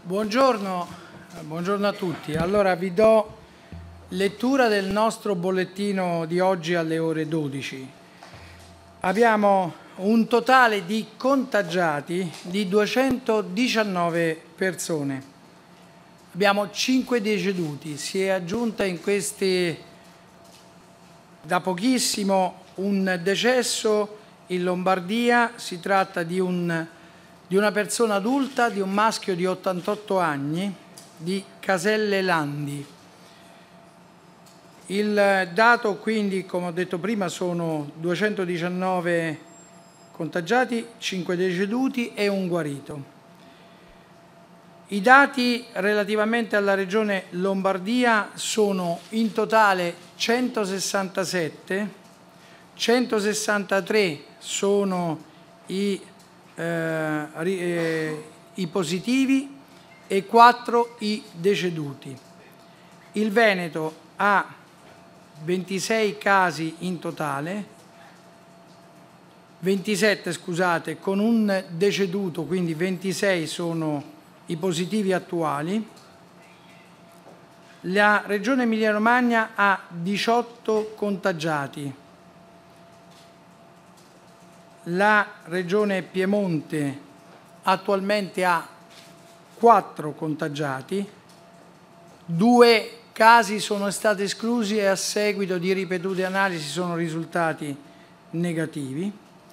Buongiorno, buongiorno a tutti. Allora vi do lettura del nostro bollettino di oggi alle ore 12. Abbiamo un totale di contagiati di 219 persone. Abbiamo 5 deceduti. Si è aggiunta da pochissimo un decesso in Lombardia. Si tratta di una persona adulta, di un maschio di 88 anni, di Caselle Landi. Il dato quindi, come ho detto prima, sono 219 contagiati, 5 deceduti e un guarito. I dati relativamente alla regione Lombardia sono in totale 167, 163 sono i positivi e 4 i deceduti. Il Veneto ha 26 casi in totale, 27 scusate, con un deceduto, quindi 26 sono i positivi attuali. La regione Emilia-Romagna ha 18 contagiati. La regione Piemonte attualmente ha 4 contagiati, 2 casi sono stati esclusi e a seguito di ripetute analisi sono risultati negativi.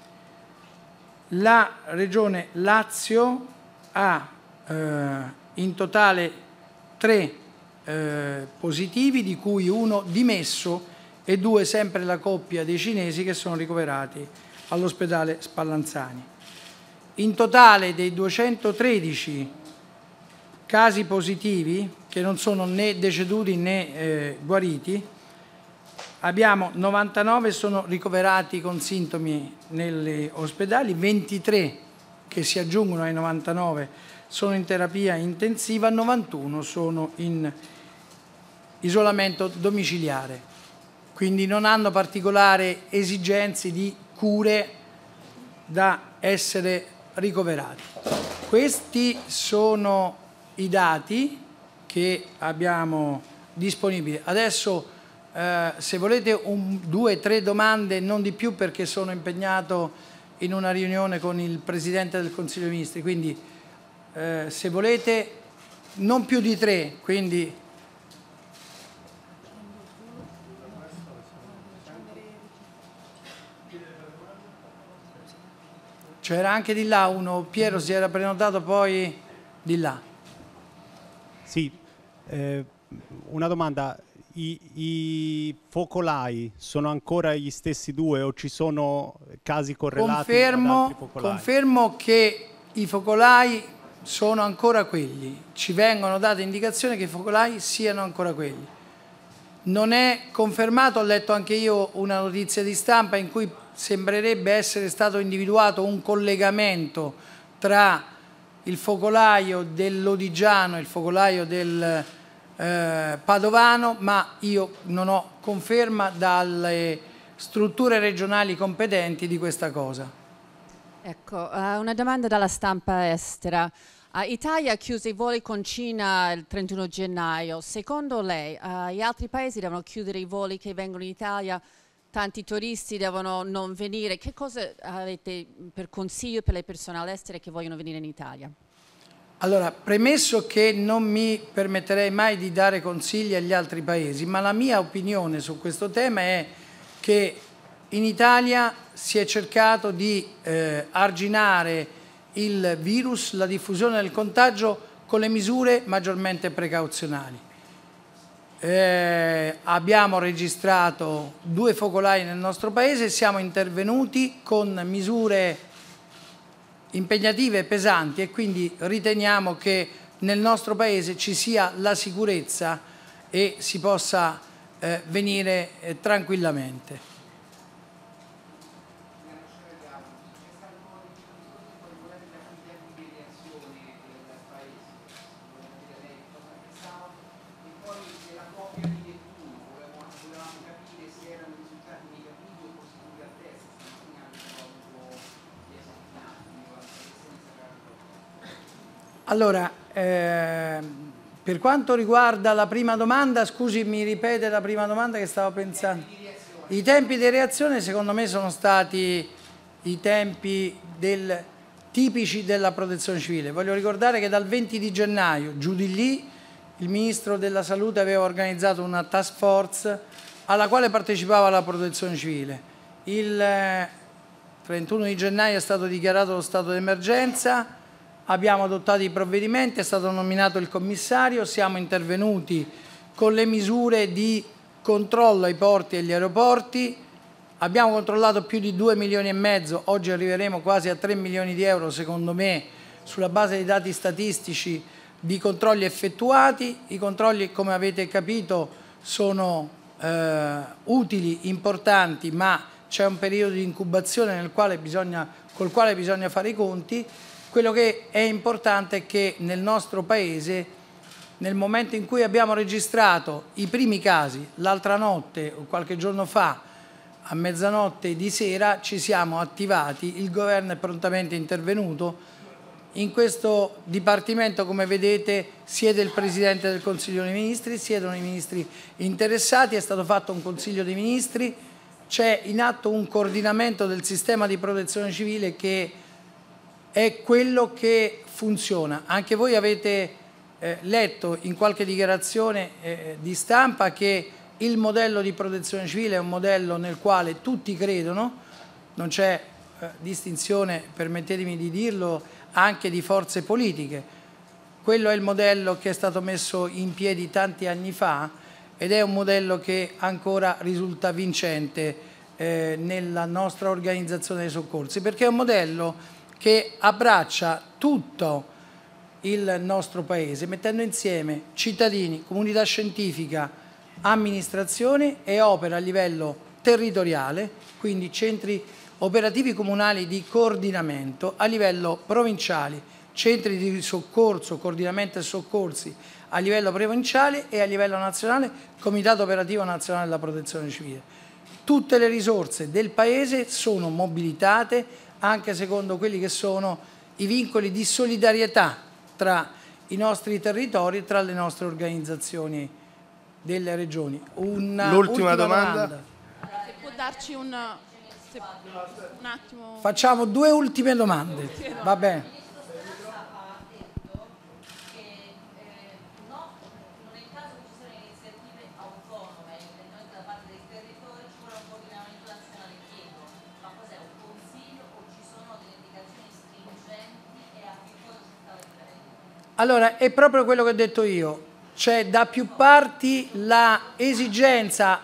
La regione Lazio ha in totale 3 positivi, di cui 1 dimesso e 2 sempre la coppia dei cinesi che sono ricoverati all'ospedale Spallanzani. In totale dei 213 casi positivi, che non sono né deceduti né guariti, abbiamo 99 sono ricoverati con sintomi negli ospedali, 23 che si aggiungono ai 99 sono in terapia intensiva, 91 sono in isolamento domiciliare, quindi non hanno particolari esigenze di cure da essere ricoverati. Questi sono i dati che abbiamo disponibili. Adesso se volete 2 o 3 domande, non di più, perché sono impegnato in una riunione con il Presidente del Consiglio dei Ministri, quindi se volete non più di 3, quindi c'era anche di là uno, Piero si era prenotato, poi di là. Sì, una domanda, i focolai sono ancora gli stessi 2 o ci sono casi correlati ad altri focolai? Confermo che i focolai sono ancora quelli, ci vengono date indicazioni che i focolai siano ancora quelli. Non è confermato, ho letto anche io una notizia di stampa in cui sembrerebbe essere stato individuato un collegamento tra il focolaio dell'Odigiano e il focolaio del Padovano, ma io non ho conferma dalle strutture regionali competenti di questa cosa. Ecco, una domanda dalla stampa estera. Italia ha chiuso i voli con Cina il 31 gennaio. Secondo lei, gli altri paesi devono chiudere i voli che vengono in Italia? Tanti turisti devono non venire. Che cosa avete per consiglio per le persone all'estero che vogliono venire in Italia? Allora, premesso che non mi permetterei mai di dare consigli agli altri paesi, ma la mia opinione su questo tema è che in Italia si è cercato di arginare il virus, la diffusione del contagio, con le misure maggiormente precauzionali. Abbiamo registrato 2 focolai nel nostro paese, siamo intervenuti con misure impegnative e pesanti, e quindi riteniamo che nel nostro paese ci sia la sicurezza e si possa venire tranquillamente. Allora, Per quanto riguarda la prima domanda, scusi, mi ripete la prima domanda che stavo pensando? I tempi di reazione secondo me sono stati i tempi tipici della protezione civile. Voglio ricordare che dal 20 di gennaio, giù di lì, il Ministro della Salute aveva organizzato una task force alla quale partecipava la protezione civile. Il 31 di gennaio è stato dichiarato lo stato d'emergenza, abbiamo adottato i provvedimenti, è stato nominato il commissario, siamo intervenuti con le misure di controllo ai porti e agli aeroporti, abbiamo controllato più di 2,5 milioni, oggi arriveremo quasi a 3 milioni di euro secondo me sulla base dei dati statistici di controlli effettuati. I controlli, come avete capito, sono utili, importanti, ma c'è un periodo di incubazione col quale bisogna fare i conti. Quello che è importante è che nel nostro Paese, nel momento in cui abbiamo registrato i primi casi, l'altra notte o qualche giorno fa, a mezzanotte di sera, ci siamo attivati, il governo è prontamente intervenuto. In questo Dipartimento, come vedete, siede il Presidente del Consiglio dei Ministri, siedono i ministri interessati, è stato fatto un Consiglio dei Ministri, c'è in atto un coordinamento del sistema di protezione civile che è quello che funziona. Anche voi avete letto in qualche dichiarazione di stampa che il modello di protezione civile è un modello nel quale tutti credono, non c'è distinzione, permettetemi di dirlo, anche di forze politiche. Quello è il modello che è stato messo in piedi tanti anni fa ed è un modello che ancora risulta vincente nella nostra organizzazione dei soccorsi, perché è un modello che abbraccia tutto il nostro Paese, mettendo insieme cittadini, comunità scientifica, amministrazione e opera a livello territoriale, quindi centri operativi comunali di coordinamento, a livello provinciali, centri di soccorso, coordinamento e soccorsi a livello provinciale e a livello nazionale, Comitato Operativo Nazionale della Protezione Civile. Tutte le risorse del Paese sono mobilitate anche secondo quelli che sono i vincoli di solidarietà tra i nostri territori e tra le nostre organizzazioni delle regioni. L'ultima domanda. Se può darci un attimo. Facciamo 2 ultime domande, va bene. Allora, è proprio quello che ho detto io, c'è da più parti l'esigenza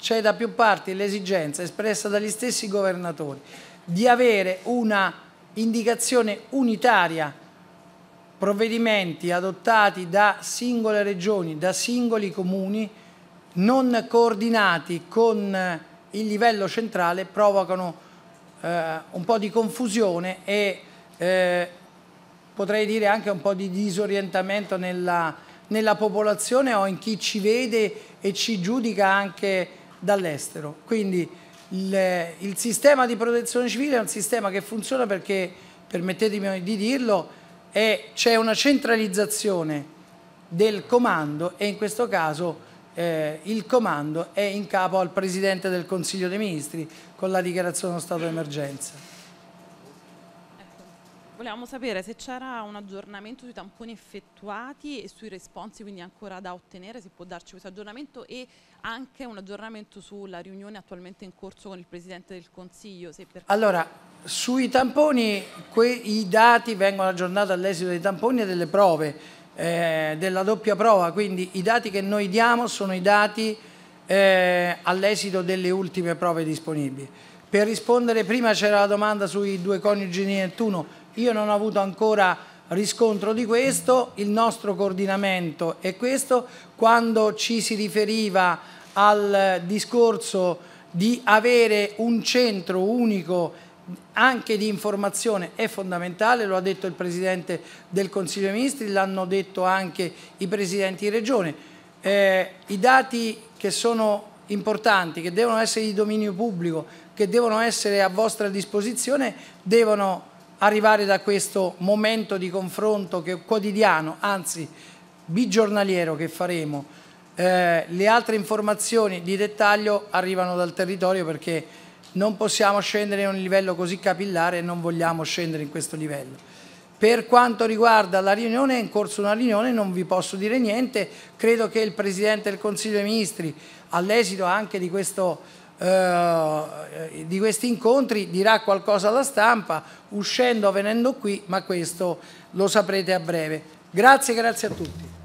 espressa dagli stessi governatori di avere una indicazione unitaria, provvedimenti adottati da singole regioni, da singoli comuni, non coordinati con il livello centrale, provocano un po' di confusione e potrei dire anche un po' di disorientamento nella popolazione o in chi ci vede e ci giudica anche dall'estero. Quindi il sistema di protezione civile è un sistema che funziona perché, permettetemi di dirlo, c'è una centralizzazione del comando e in questo caso il comando è in capo al Presidente del Consiglio dei Ministri con la dichiarazione dello stato d'emergenza. Volevamo sapere se c'era un aggiornamento sui tamponi effettuati e sui responsi, quindi ancora da ottenere, se può darci questo aggiornamento, e anche un aggiornamento sulla riunione attualmente in corso con il Presidente del Consiglio. Allora, sui tamponi i dati vengono aggiornati all'esito dei tamponi e delle prove, della doppia prova, quindi i dati che noi diamo sono i dati all'esito delle ultime prove disponibili. Per rispondere, prima c'era la domanda sui 2 coniugi di Nettuno. Io non ho avuto ancora riscontro di questo, il nostro coordinamento è questo. Quando ci si riferiva al discorso di avere un centro unico anche di informazione è fondamentale, lo ha detto il Presidente del Consiglio dei Ministri, l'hanno detto anche i Presidenti di Regione. I dati che sono importanti, che devono essere di dominio pubblico, che devono essere a vostra disposizione, devono arrivare da questo momento di confronto che è quotidiano, anzi bigiornaliero che faremo. Le altre informazioni di dettaglio arrivano dal territorio, perché non possiamo scendere a un livello così capillare e non vogliamo scendere in questo livello. Per quanto riguarda la riunione, è in corso una riunione, non vi posso dire niente. Credo che il Presidente del Consiglio dei Ministri, all'esito anche di questi incontri, dirà qualcosa alla stampa, uscendo o venendo qui, ma questo lo saprete a breve. Grazie a tutti.